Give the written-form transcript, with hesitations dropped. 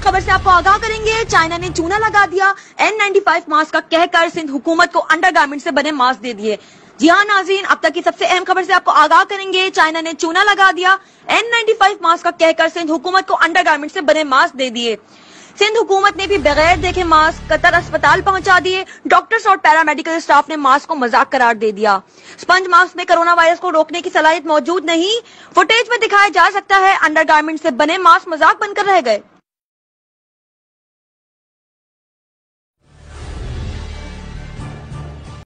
खबर से आपको आगाह करेंगे। चाइना ने चूना लगा दिया, N95 मास्क का कहकर सिंध हुकूमत को अंडरगारमेंट से बने मास्क दे दिए। जी हाँ नाज़रीन, अब तक की सबसे अहम खबर से आपको आगाह करेंगे। चाइना ने चूना लगा दिया, N95 मास्क का कहकर सिंध हुकूमत को अंडरगारमेंट से बने मास्क दे दिए। सिंध हुकूमत ने भी बगैर देखे मास्क कतर अस्पताल पहुंचा दिए। डॉक्टर्स और पैरामेडिकल स्टाफ ने मास्क को मजाक करार दे दिया। स्पंज मास्क में कोरोना वायरस को रोकने की सलाहियत मौजूद नहीं। फुटेज में दिखाया जा सकता है अंडरगारमेंट से बने मास्क मजाक बनकर रह गए।